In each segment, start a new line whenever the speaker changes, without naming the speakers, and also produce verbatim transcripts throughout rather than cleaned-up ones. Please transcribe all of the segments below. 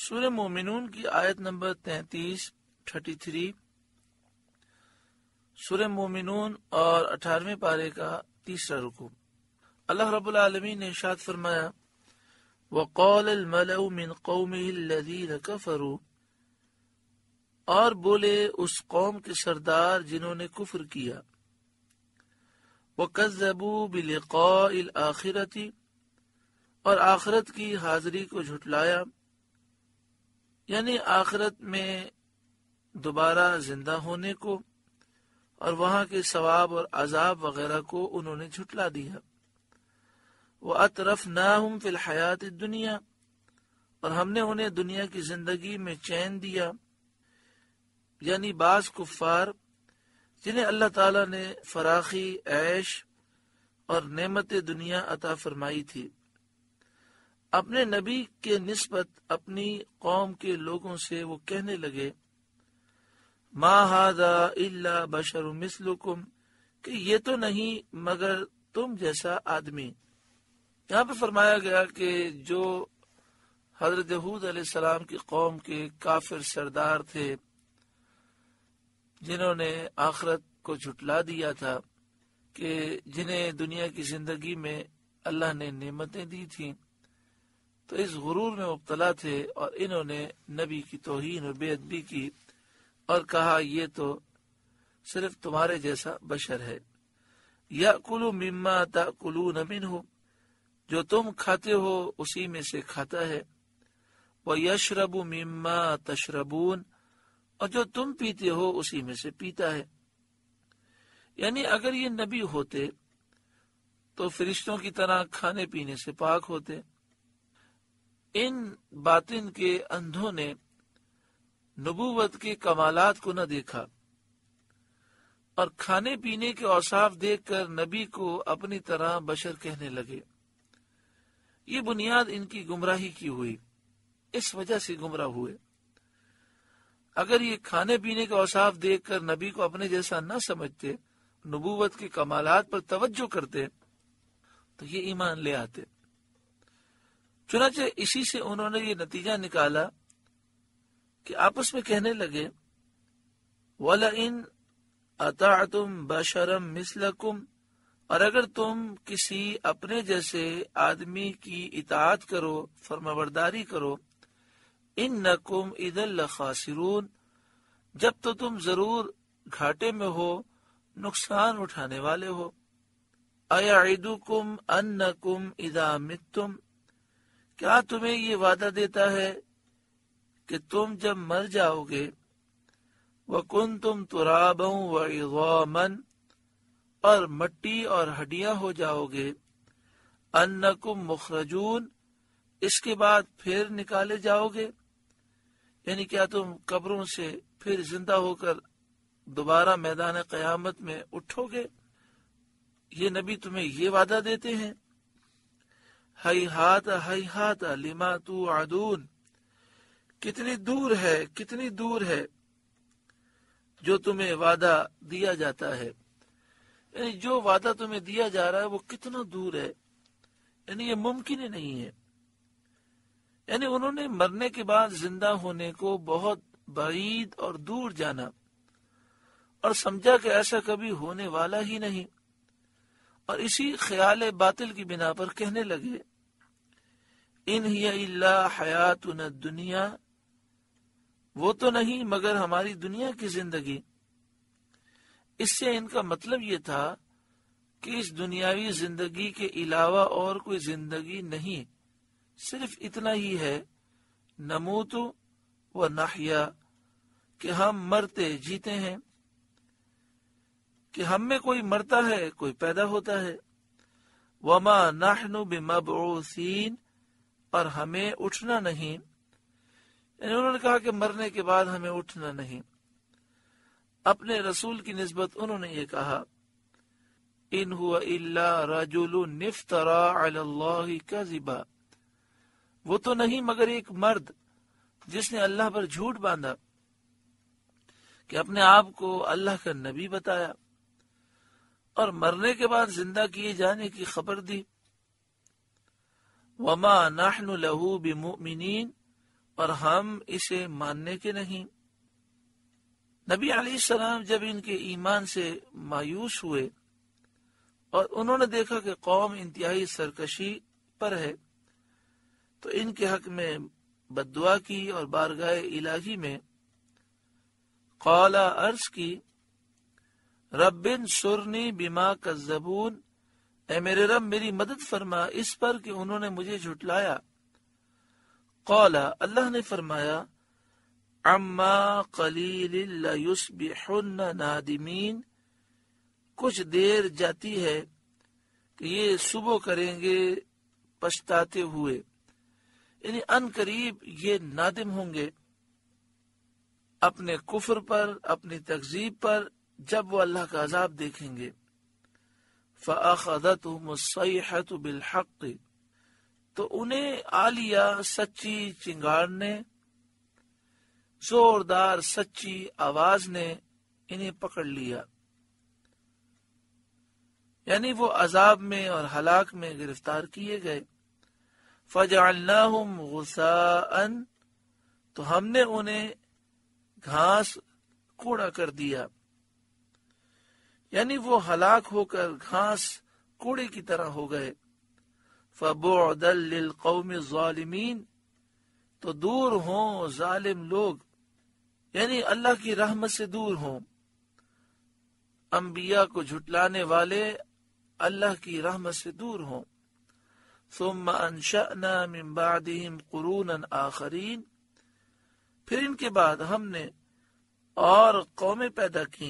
سورہ مومنون کی آیت نمبر تینتیس تھرٹی تھری سورہ مومنون اور اٹھارہویں پارے کا تیسرا رکوع۔ اللہ رب العالمین نے ارشاد فرمایا وَقَالَ الْمَلَأُ مِنْ قَوْمِهِ الَّذِينَ كَفَرُوا، اور بولے اس قوم کے سردار جنہوں نے کفر کیا، وَكَذَّبُوا بِلِقَاءِ الْآخِرَةِ، اور آخرت کی حاضری کو جھٹلایا، یعنی آخرت میں دوبارہ زندہ ہونے کو اور وہاں کے ثواب اور عذاب وغیرہ کو انہوں نے جھٹلا دیا۔ وَأَتْرَفْنَاهُمْ فِي الْحَيَاةِ الدُّنْيَا، اور ہم نے انہیں دنیا کی زندگی میں چین دیا، یعنی بعض کفار جنہیں اللہ تعالیٰ نے فراخی، عیش اور نعمت دنیا عطا فرمائی تھی، اپنے نبی کے نسبت اپنی قوم کے لوگوں سے وہ کہنے لگے ما ھذا الا بشر مثلکم، کہ یہ تو نہیں مگر تم جیسا آدمی۔ یہاں پہ فرمایا گیا کہ جو حضرت ہود علیہ السلام کی قوم کے کافر سردار تھے جنہوں نے آخرت کو جھٹلا دیا تھا، کہ جنہیں دنیا کی زندگی میں اللہ نے نعمتیں دی تھیں، تو اس غرور میں مبتلا تھے اور انہوں نے نبی کی توہین اور بے ادبی کی اور کہا یہ تو صرف تمہارے جیسا بشر ہے۔ یأکل مما تأکلون منہ، جو تم کھاتے ہو اسی میں سے کھاتا ہے، وَيَشْرَبُ مِمَّا تَشْرَبُونَ، اور جو تم پیتے ہو اسی میں سے پیتا ہے۔ یعنی اگر یہ نبی ہوتے تو فرشتوں کی طرح کھانے پینے سے پاک ہوتے۔ ان باطن کے اندھوں نے نبوت کے کمالات کو نہ دیکھا اور کھانے پینے کے اوصاف دیکھ کر نبی کو اپنی طرح بشر کہنے لگے۔ یہ بنیاد ان کی گمراہی کی ہوئی، اس وجہ سے گمراہ ہوئے۔ اگر یہ کھانے پینے کے اوصاف دیکھ کر نبی کو اپنے جیسا نہ سمجھتے، نبوت کے کمالات پر توجہ کرتے، تو یہ ایمان لے آتے۔ چنانچہ اسی سے انہوں نے یہ نتیجہ نکالا کہ آپس میں کہنے لگے وَلَئِنْ أَطَعْتُمْ بَشَرًا مِثْلَكُمْ، اور اگر تم کسی اپنے جیسے آدمی کی اطاعت کرو، فرمانبرداری کرو، إِنَّكُمْ إِذًا لَخَاسِرُونَ، جب تو تم ضرور گھاٹے میں ہو، نقصان اٹھانے والے ہو۔ أَيَعِدُكُمْ أَنَّكُمْ إِذَا مِتُّمْ، کیا تمہیں یہ وعدہ دیتا ہے کہ تم جب مر جاؤ گے، وَكُنْتُمْ تُرَابًا وَعِظَامًا، اور مٹی اور ہڈیاں ہو جاؤ گے، أَنَّكُمْ مُخْرَجُونَ، اس کے بعد پھر نکالے جاؤ گے، یعنی کیا تم قبروں سے پھر زندہ ہو کر دوبارہ میدان قیامت میں اٹھو گے؟ یہ نبی تمہیں یہ وعدہ دیتے ہیں۔ ہیہات ہیہات لما توعدون، کتنی دور ہے، کتنی دور ہے جو تمہیں وعدہ دیا جاتا ہے، یعنی جو وعدہ تمہیں دیا جا رہا ہے وہ کتنا دور ہے، یعنی یہ ممکن ہی نہیں ہے۔ یعنی انہوں نے مرنے کے بعد زندہ ہونے کو بہت بعید اور دور جانا اور سمجھا کہ ایسا کبھی ہونے والا ہی نہیں، اور اسی خیال باطل کی بنا پر کہنے لگے ان ہی الا حیاتنا الدنیا، وہ تو نہیں مگر ہماری دنیا کی زندگی۔ اس سے ان کا مطلب یہ تھا کہ اس دنیاوی زندگی کے علاوہ اور کوئی زندگی نہیں، صرف اتنا ہی ہے نموت و نحیا، کہ ہم مرتے جیتے ہیں، کہ ہم میں کوئی مرتا ہے، کوئی پیدا ہوتا ہے۔ وما نحن بمبعوثین، اور ہمیں اٹھنا نہیں، یعنی انہوں نے کہا کہ مرنے کے بعد ہمیں اٹھنا نہیں۔ اپنے رسول کی نسبت انہوں نے یہ کہا ان هو الا رجل افترى علی اللہ کذبا، وہ تو نہیں مگر ایک مرد جس نے اللہ پر جھوٹ باندھا، کہ اپنے آپ کو اللہ کا نبی بتایا اور مرنے کے بعد زندہ کیے جانے کی خبر دی۔ وما نحن له بمؤمنین، اور ہم اسے ماننے کے نہیں۔ نبی علیہ السلام جب ان کے ایمان سے مایوس ہوئے اور انہوں نے دیکھا کہ قوم انتہائی سرکشی پر ہے تو ان کے حق میں بد دعا کی اور بارگاہ الہی میں قالا عرض کی، رب انصرنی بما کذبون، اے میرے رب میری مدد فرما اس پر کہ انہوں نے مجھے جھٹلایا۔ قالا، اللہ نے فرمایا، عما قلیل لیصبحن نادمین، کچھ دیر جاتی ہے کہ یہ صبح کریں گے پچھتاتے ہوئے، یعنی ان قریب یہ نادم ہوں گے اپنے کفر پر، اپنی تکذیب پر، جب وہ اللہ کا عذاب دیکھیں گے۔ فَأَخَذَتْهُمُ الصَّيْحَةُ بِالْحَقِّ، تو انہیں آ لیا سچی چنگاڑ نے، زوردار سچی آواز نے انہیں پکڑ لیا، یعنی وہ عذاب میں اور ہلاک میں گرفتار کیے گئے۔ فَجَعَلْنَاهُمْ غُثَاءً، تو ہم نے انہیں گھاس کوڑا کر دیا، یعنی وہ ہلاک ہو کر گھاس کوڑے کی طرح ہو گئے۔ فَبُعْدًا لِلْقَوْمِ الظَّالِمِينَ، تو دور ہوں ظالم لوگ، یعنی اللہ کی رحمت سے دور ہوں، انبیاء کو جھٹلانے والے اللہ کی رحمت سے دور ہوں۔ ثم انشأنا من بعدهم قرونا آخرین، پھر ان کے بعد ہم نے اور قومیں پیدا کی۔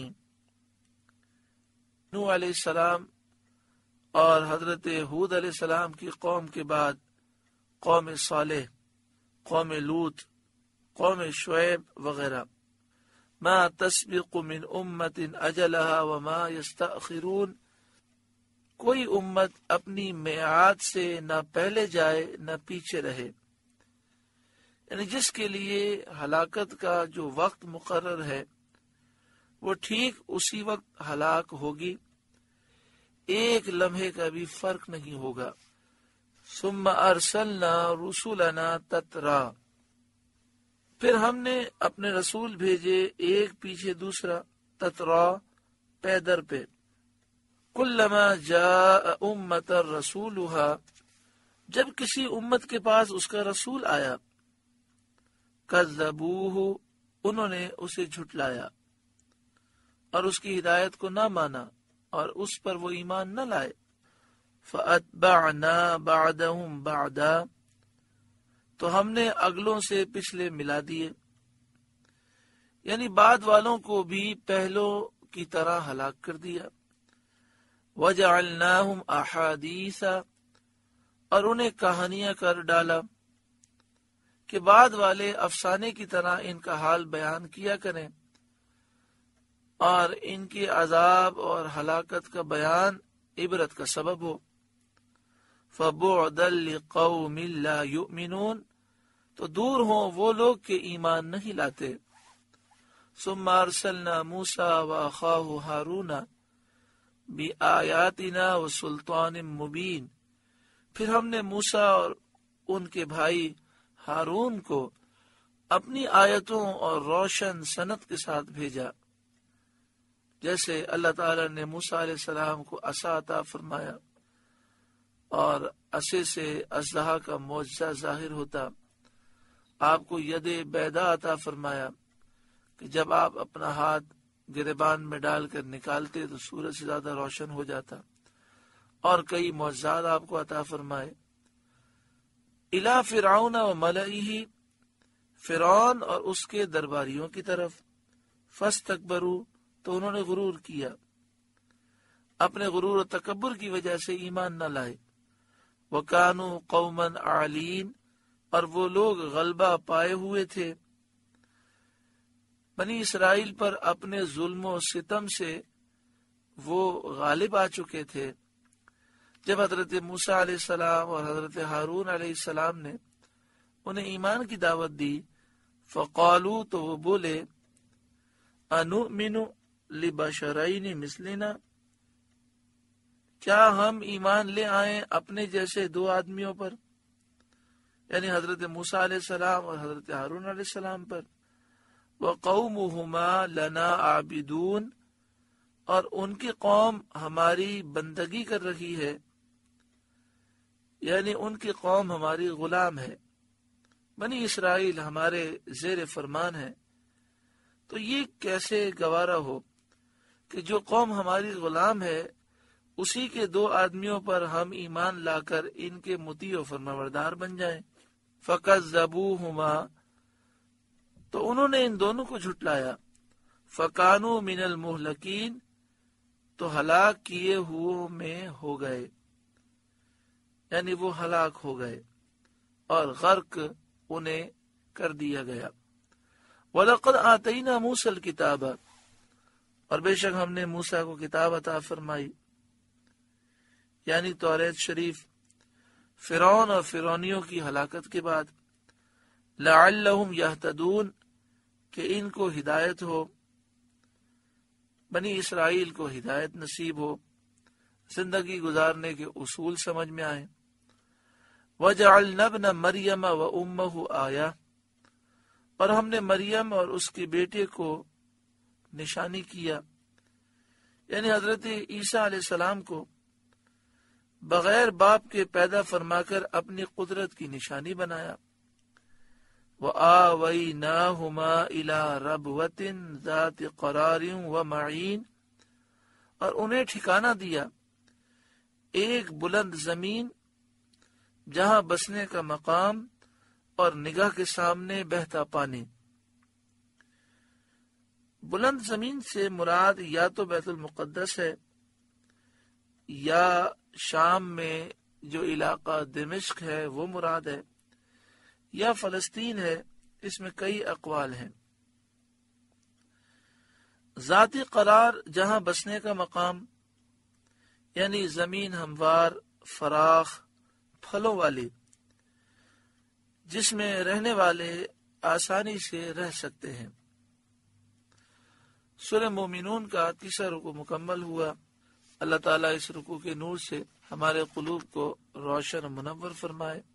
نوح علیہ السلام اور حضرت ہود علیہ السلام کی قوم کے بعد قوم صالح، قوم لوط، قوم شعیب وغیرہ۔ ما تسبق من امت اجلها وما يستأخرون، کوئی امت اپنی میعاد سے نہ پہلے جائے نہ پیچھے رہے، یعنی جس کے لیے ہلاکت کا جو وقت مقرر ہے وہ ٹھیک اسی وقت ہلاک ہوگی، ایک لمحے کا بھی فرق نہیں ہوگا۔ ثم ارسلنا رسولنا تترا، پھر ہم نے اپنے رسول بھیجے ایک پیچھے دوسرا، تترا پے در پہ۔ کلما جاء امت رسولها، جب کسی امت کے پاس اس کا رسول آیا، کذبوہ، انہوں نے اسے جھٹلایا اور اس کی ہدایت کو نہ مانا اور اس پر وہ ایمان نہ لائے۔ فَأَتْبَعْنَا بَعْدَهُمْ بَعْدًا، تو ہم نے اگلوں سے پچھلے ملا دیے، یعنی بعد والوں کو بھی پہلوں کی طرح ہلاک کر دیا۔ وَجَعَلْنَاهُمْ أَحَادِيثًا، اور انہیں کہانیاں کر ڈالا کہ بعد والے افسانے کی طرح ان کا حال بیان کیا کریں اور ان کے عذاب اور ہلاکت کا بیان عبرت کا سبب ہو۔ فَبُعْدًا لِقَوْمٍ لَا يُؤْمِنُونَ، تو دور ہوں وہ لوگ کہ ایمان نہیں لاتے۔ ثُمَّ أَرْسَلْنَا مُوسَى وَأَخَاهُ هَارُونَ بِآيَاتِنَا وَسُلْطَانٍ مُبِينٍ، پھر ہم نے موسیٰ اور ان کے بھائی ہارون کو اپنی آیتوں اور روشن سند کے ساتھ بھیجا، جیسے اللہ تعالی نے موسیٰ علیہ السلام کو عصا عطا فرمایا اور عصے سے اژدہا کا معجزہ ظاہر ہوتا، آپ کو ید بیضا عطا فرمایا کہ جب آپ اپنا ہاتھ گریبان میں ڈال کر نکالتے تو سورج سے زیادہ روشن ہو جاتا، اور کئی معجزات آپ کو عطا فرمائے۔ الی فرعون و ملئہ، فرعون اور اس کے درباریوں کی طرف، فاستکبروا، تو انہوں نے غرور کیا، اپنے غرور و تکبر کی وجہ سے ایمان نہ لائے۔ وَكَانُوا قَوْمًا عَالِينَ، اور وہ لوگ غلبہ پائے ہوئے تھے بنی اسرائیل پر، اپنے ظلم و ستم سے وہ غالب آ چکے تھے۔ جب حضرت موسیٰ علیہ السلام اور حضرت ہارون علیہ السلام نے انہیں ایمان کی دعوت دی، فقالو، تو وہ بولے، انؤمن لبشرین مثلنا، کیا ہم ایمان لے آئیں اپنے جیسے دو آدمیوں پر؟ یعنی حضرت موسیٰ علیہ السلام اور حضرت ہارون علیہ السلام پر، وَقَوْمُهُمَا لَنَا عَابِدُونَ، اور ان کی قوم ہماری بندگی کر رہی ہے، یعنی ان کی قوم ہماری غلام ہے، بنی اسرائیل ہمارے زیر فرمان ہے۔ تو یہ کیسے گوارا ہو کہ جو قوم ہماری غلام ہے اسی کے دو آدمیوں پر ہم ایمان لا کر ان کے مطیع و فرمانبردار بن جائیں۔ فَكَذَّبُوهُمَا، تو انہوں نے ان دونوں کو جھٹلایا، فَكَانُوا مِنَ الْمُهْلَكِينَ، تو ہلاک کیے ہوئے میں ہو گئے، یعنی وہ ہلاک ہو گئے اور غرق انہیں کر دیا گیا۔ وَلَقَدْ آتَيْنَا مُوسَى الْكِتَابَ، اور بے شک ہم نے موسیٰ کو کتاب عطا فرمائی، یعنی توریت شریف، فرعون اور فرعونیوں کی ہلاکت کے بعد، لَعَلَّهُمْ يَهْتَدُونَ، کہ ان کو ہدایت ہو، بنی اسرائیل کو ہدایت نصیب ہو، زندگی گزارنے کے اصول سمجھ میں آئیں۔ وَجَعَلْنَا ابْنَ مَرْيَمَ وَأُمَّهُ آیَةً، اور ہم نے مریم اور اس کے بیٹے کو نشانی کیا، یعنی حضرت عیسیٰ علیہ السلام کو بغیر باپ کے پیدا فرما کر اپنی قدرت کی نشانی بنایا۔ وَآوَيْنَاهُمَا إِلَى رَبْوَةٍ ذَاتِ قَرَارٍ وَمَعِينٍ، اور انہیں ٹھکانہ دیا ایک بلند زمین جہاں بسنے کا مقام اور نگاہ کے سامنے بہتا پانی۔ بلند زمین سے مراد یا تو بیت المقدس ہے، یا شام میں جو علاقہ دمشق ہے وہ مراد ہے، یا فلسطین ہے، اس میں کئی اقوال ہیں۔ ذاتی قرار جہاں بسنے کا مقام، یعنی زمین ہموار، فراخ، پھلوں والی، جس میں رہنے والے آسانی سے رہ سکتے ہیں۔ سورہ مومنون کا تیسرا رکوع مکمل ہوا۔ اللہ تعالیٰ اس رکوع کے نور سے ہمارے قلوب کو روشن و منور فرمائے۔